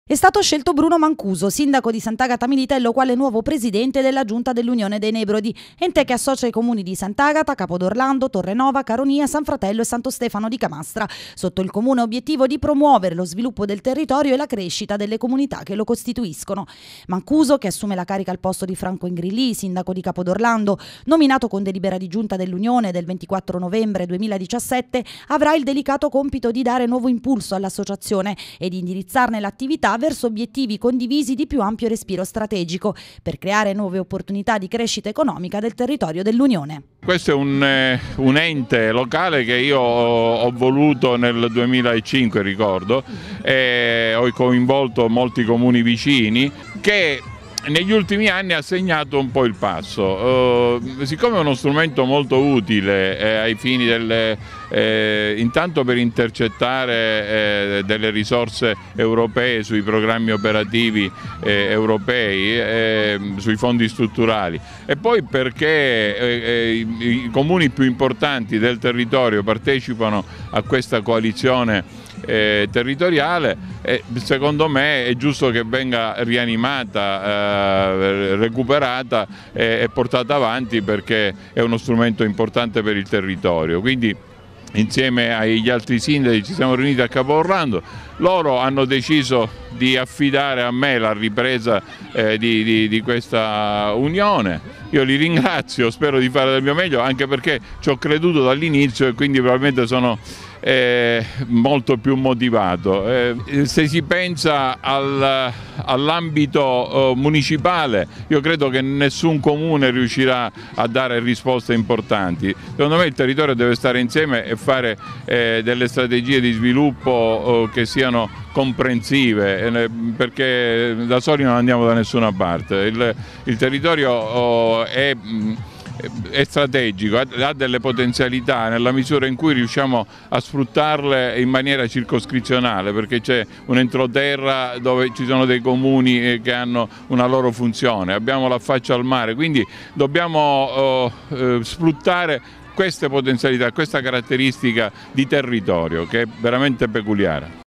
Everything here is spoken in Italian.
È stato scelto Bruno Mancuso, sindaco di Sant'Agata Militello, quale nuovo presidente della Giunta dell'Unione dei Nebrodi, ente che associa i comuni di Sant'Agata, Capodorlando, Torrenova, Caronia, San Fratello e Santo Stefano di Camastra, sotto il comune obiettivo di promuovere lo sviluppo del territorio e la crescita delle comunità che lo costituiscono. Mancuso, che assume la carica al posto di Franco Ingrilli, sindaco di Capodorlando, nominato con delibera di Giunta dell'Unione del 24 novembre 2017, avrà il delicato compito di dare nuovo impulso all'associazione e di indirizzarne l'attività verso obiettivi condivisi di più ampio respiro strategico per creare nuove opportunità di crescita economica del territorio dell'Unione. Questo è un ente locale che io ho voluto nel 2005, ricordo, e ho coinvolto molti comuni vicini che negli ultimi anni ha segnato un po' il passo. Siccome è uno strumento molto utile ai fini intanto per intercettare delle risorse europee sui programmi operativi europei, sui fondi strutturali, e poi perché i comuni più importanti del territorio partecipano a questa coalizione territoriale, secondo me è giusto che venga rianimata, recuperata e portata avanti, perché è uno strumento importante per il territorio. Quindi insieme agli altri sindaci ci siamo riuniti a Capodorlando, loro hanno deciso di affidare a me la ripresa di questa unione. Io li ringrazio, spero di fare del mio meglio, anche perché ci ho creduto dall'inizio e quindi probabilmente sono molto più motivato. Se si pensa all'ambito municipale, io credo che nessun comune riuscirà a dare risposte importanti. Secondo me il territorio deve stare insieme e fare delle strategie di sviluppo che siano comprensive, perché da soli non andiamo da nessuna parte. Il territorio è strategico, ha delle potenzialità nella misura in cui riusciamo a sfruttarle in maniera circoscrizionale, perché c'è un entroterra dove ci sono dei comuni che hanno una loro funzione, abbiamo l'affaccio al mare, quindi dobbiamo sfruttare queste potenzialità, questa caratteristica di territorio che è veramente peculiare.